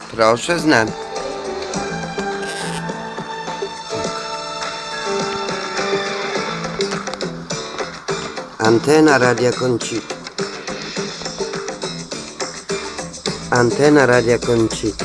Proszę znam. Antena Radia Concita. Antena Radia Concita.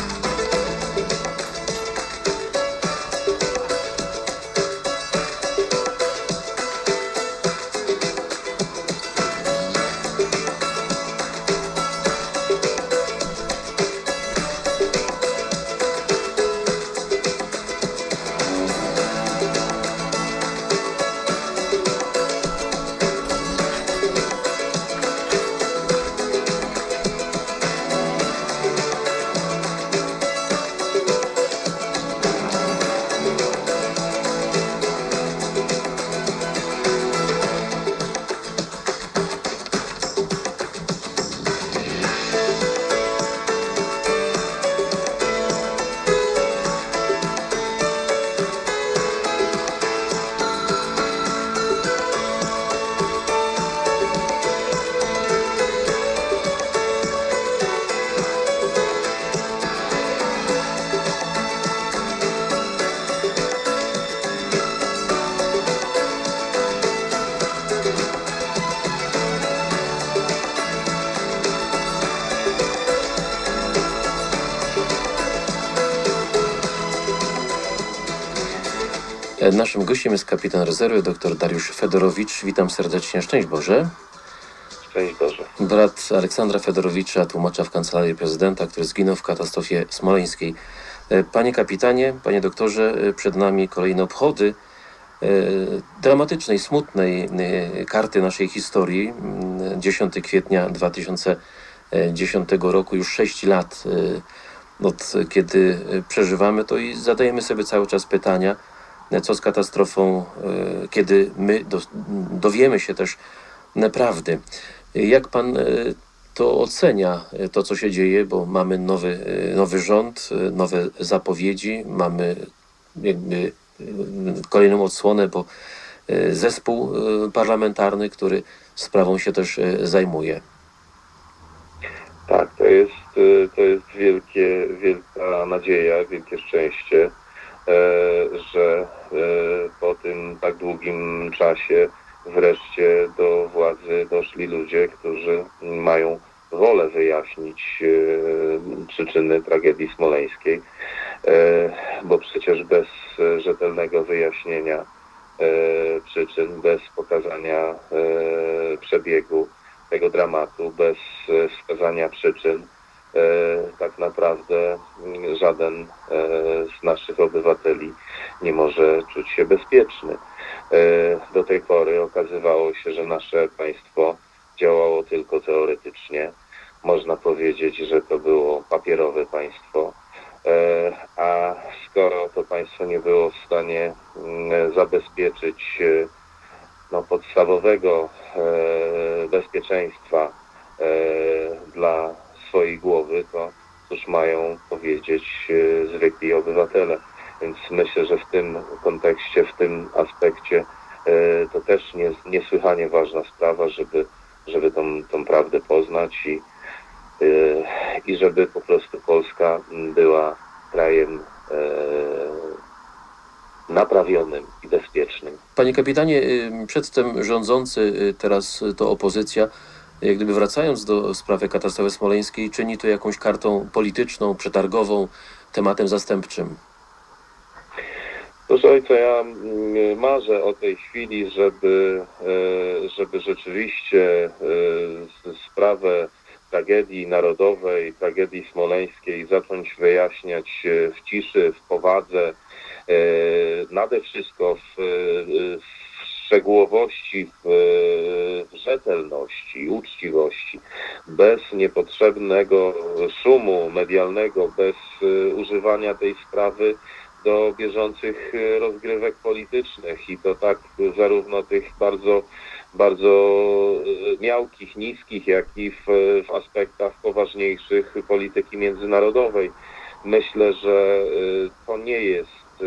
Naszym gościem jest kapitan rezerwy dr Dariusz Fedorowicz. Witam serdecznie. Szczęść Boże. Szczęść Boże. Brat Aleksandra Fedorowicza, tłumacza w Kancelarii Prezydenta, który zginął w katastrofie smoleńskiej. Panie kapitanie, panie doktorze, przed nami kolejne obchody dramatycznej, smutnej karty naszej historii. 10 kwietnia 2010 roku, już 6 lat od kiedy przeżywamy to i zadajemy sobie cały czas pytania, co z katastrofą, kiedy my dowiemy się też prawdy. Jak pan to ocenia, to co się dzieje, bo mamy nowy rząd, nowe zapowiedzi, mamy jakby kolejną odsłonę, bo zespół parlamentarny, który sprawą się też zajmuje. Tak, to jest wielka nadzieja, wielkie szczęście, że po tym tak długim czasie wreszcie do władzy doszli ludzie, którzy mają wolę wyjaśnić przyczyny tragedii smoleńskiej, bo przecież bez rzetelnego wyjaśnienia przyczyn, bez pokazania przebiegu tego dramatu, bez wskazania przyczyn, tak naprawdę żaden z naszych obywateli nie może czuć się bezpieczny. Do tej pory okazywało się, że nasze państwo działało tylko teoretycznie. Można powiedzieć, że to było papierowe państwo, a skoro to państwo nie było w stanie zabezpieczyć podstawowego bezpieczeństwa dla swojej głowy, to cóż mają powiedzieć zwykli obywatele. Więc myślę, że w tym kontekście, w tym aspekcie to też niesłychanie ważna sprawa, żeby tą prawdę poznać i żeby po prostu Polska była krajem naprawionym i bezpiecznym. Panie kapitanie, przedtem rządzący, teraz to opozycja, jak gdyby wracając do sprawy katastrofy smoleńskiej, czyni to jakąś kartą polityczną, przetargową, tematem zastępczym. Proszę ojca, ja marzę o tej chwili, żeby rzeczywiście sprawę tragedii narodowej, tragedii smoleńskiej zacząć wyjaśniać w ciszy, w powadze, nade wszystko w szczegółowości, w rzetelności, uczciwości, bez niepotrzebnego szumu medialnego, bez używania tej sprawy do bieżących rozgrywek politycznych i to tak zarówno tych bardzo miałkich, niskich, jak i w aspektach poważniejszych polityki międzynarodowej. Myślę, że to nie jest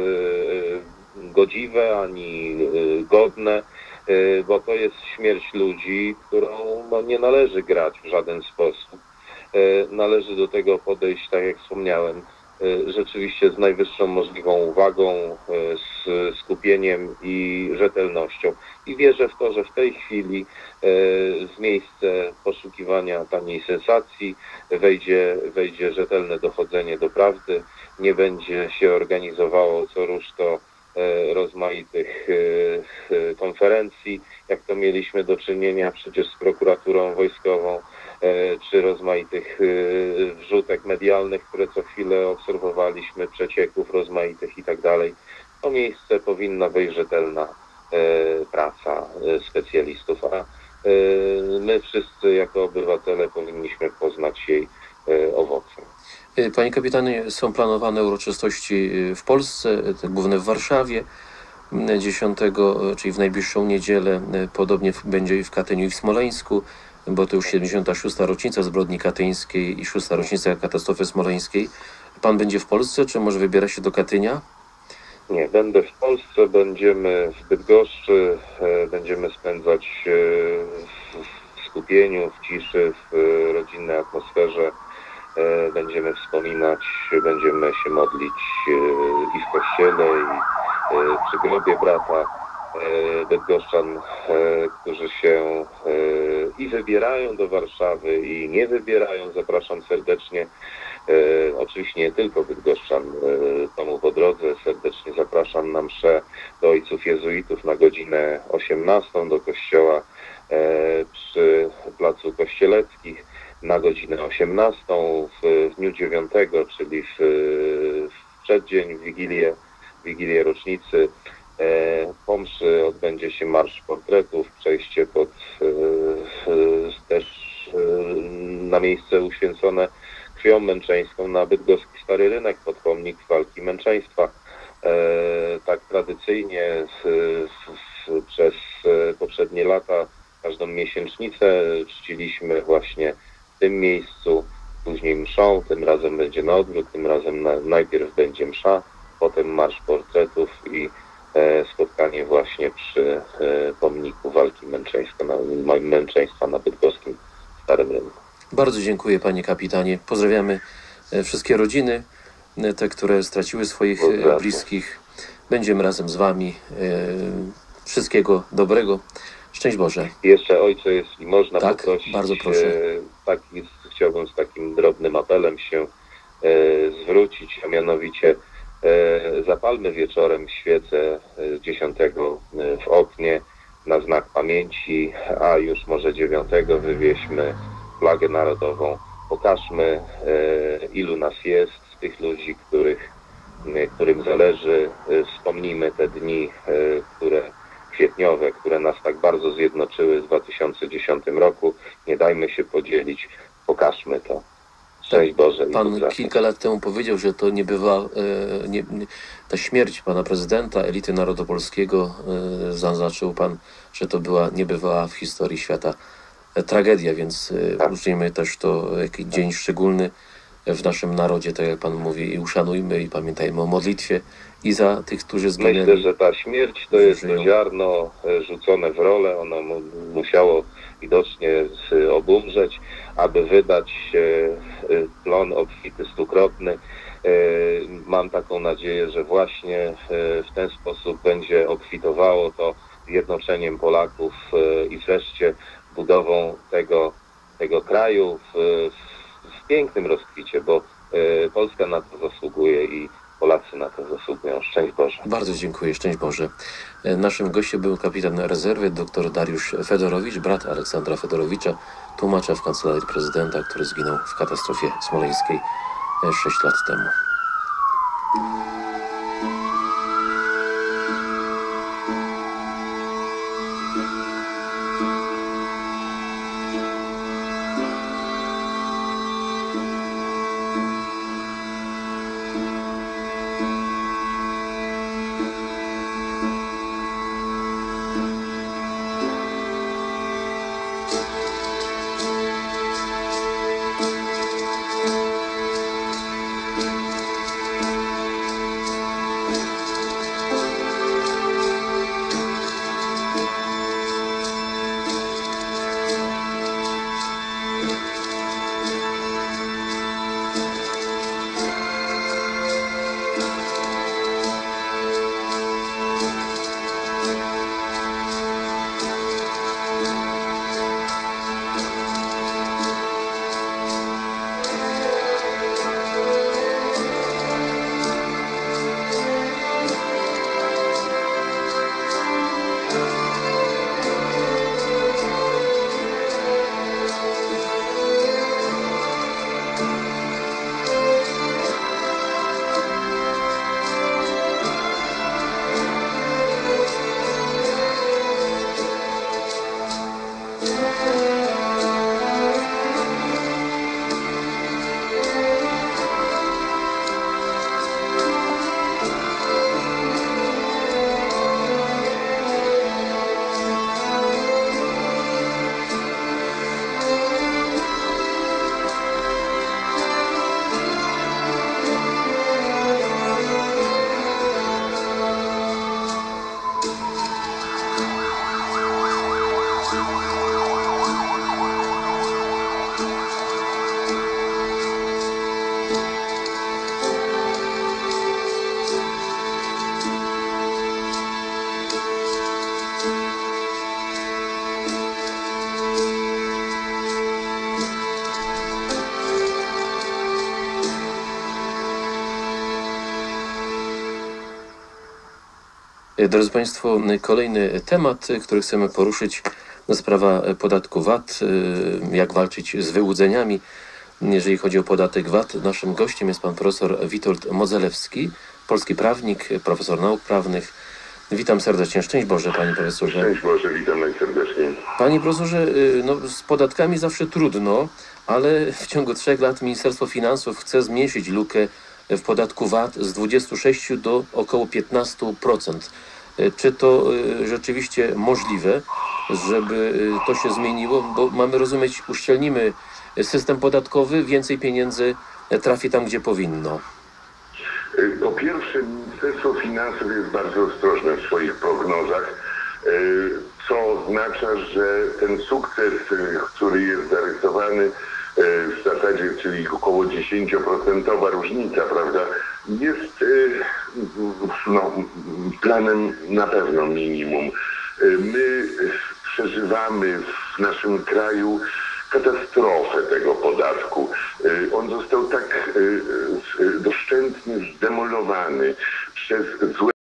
godziwe ani godne, bo to jest śmierć ludzi, którą nie należy grać w żaden sposób. Należy do tego podejść, tak jak wspomniałem, rzeczywiście z najwyższą możliwą uwagą, z skupieniem i rzetelnością. I wierzę w to, że w tej chwili w miejsce poszukiwania taniej sensacji wejdzie rzetelne dochodzenie do prawdy, nie będzie się organizowało co rusz to rozmaitych konferencji, jak to mieliśmy do czynienia przecież z prokuraturą wojskową, czy rozmaitych wrzutek medialnych, które co chwilę obserwowaliśmy, przecieków rozmaitych i tak dalej. W to miejsce powinna wejść rzetelna praca specjalistów, a my wszyscy jako obywatele powinniśmy poznać jej owoce. Panie kapitanie, są planowane uroczystości w Polsce, te główne w Warszawie 10, czyli w najbliższą niedzielę, podobnie będzie w Katyniu i w Smoleńsku, bo to już 76. rocznica zbrodni katyńskiej i 6. rocznica katastrofy smoleńskiej. Pan będzie w Polsce, czy może wybiera się do Katynia? Nie, będę w Polsce, będziemy w Bydgoszczy, będziemy spędzać w skupieniu, w ciszy, w rodzinnej atmosferze. Będziemy wspominać, będziemy się modlić i w kościele, i przy grobie brata bydgoszczan, którzy się i wybierają do Warszawy, i nie wybierają. Zapraszam serdecznie. Oczywiście nie tylko bydgoszczan, komu po drodze. Serdecznie zapraszam na mszę do ojców jezuitów na godzinę 18 do kościoła przy Placu Kościeleckich na godzinę 18 w dniu 9, czyli w przeddzień, w Wigilię rocznicy. Po mszy odbędzie się marsz portretów, przejście też na miejsce uświęcone krwią męczeńską na bydgoski Stary Rynek, pod pomnik walki męczeństwa. Tak tradycyjnie przez poprzednie lata każdą miesięcznicę czciliśmy właśnie w tym miejscu, później mszą. Tym razem będzie na odwrót, tym razem najpierw będzie msza, potem marsz portretów i spotkanie właśnie przy pomniku walki męczeństwa na bydgoskim Starym Rynku. Bardzo dziękuję, panie kapitanie. Pozdrawiamy wszystkie rodziny, te, które straciły swoich Pozdrawiam. bliskich. Będziemy razem z wami. Wszystkiego dobrego. Szczęść Boże. Jeszcze ojcze, jeśli można Tak, poprosić, bardzo proszę. Chciałbym z takim drobnym apelem się zwrócić, a mianowicie zapalmy wieczorem świecę 10 w oknie na znak pamięci, a już może 9 wywieźmy flagę narodową. Pokażmy, ilu nas jest, z tych ludzi, którym zależy. Wspomnijmy te dni, kwietniowe, które nas tak bardzo zjednoczyły w 2010 roku. Nie dajmy się podzielić, pokażmy to. Szczęść Boże i Pan pozdrawiam. kilka lat temu powiedział, że to nie bywa, ta śmierć pana prezydenta, elity narodopolskiego, zaznaczył pan, że to była niebywała w historii świata tragedia, więc Tak. uczcijmy też to jakiś dzień szczególny w naszym narodzie, tak jak pan mówi, i uszanujmy i pamiętajmy o modlitwie i za tych, którzy zginęli. Myślę, że ta śmierć to jest to Żyją. ziarno rzucone w rolę. Ono musiało widocznie obumrzeć, aby wydać plon obfity, stukrotny. Mam taką nadzieję, że właśnie w ten sposób będzie obfitowało to zjednoczeniem Polaków i wreszcie budową tego kraju w pięknym rozkwicie, bo Polska na to zasługuje i Polacy na to zasługują. Szczęść Boże. Bardzo dziękuję, szczęść Boże. Naszym gościem był kapitan rezerwy dr Dariusz Fedorowicz, brat Aleksandra Fedorowicza, tłumacza w Kancelarii Prezydenta, który zginął w katastrofie smoleńskiej 6 lat temu. Drodzy Państwo, kolejny temat, który chcemy poruszyć, sprawa podatku VAT, jak walczyć z wyłudzeniami, jeżeli chodzi o podatek VAT. Naszym gościem jest pan profesor Witold Modzelewski, polski prawnik, profesor nauk prawnych. Witam serdecznie. Szczęść Boże, panie profesorze. Szczęść Boże, witam najserdeczniej. Panie profesorze, z podatkami zawsze trudno, ale w ciągu 3 lat Ministerstwo Finansów chce zmniejszyć lukę w podatku VAT z 26 do około 15%. Czy to rzeczywiście możliwe, żeby to się zmieniło? Bo mamy rozumieć, uszczelnimy system podatkowy, więcej pieniędzy trafi tam, gdzie powinno. Po pierwsze, Ministerstwo Finansów jest bardzo ostrożne w swoich prognozach, co oznacza, że ten sukces, który jest zarysowany w zasadzie, czyli około 10% różnica, prawda, jest planem na pewno minimum. My przeżywamy w naszym kraju katastrofę tego podatku. On został tak doszczętnie zdemolowany przez złe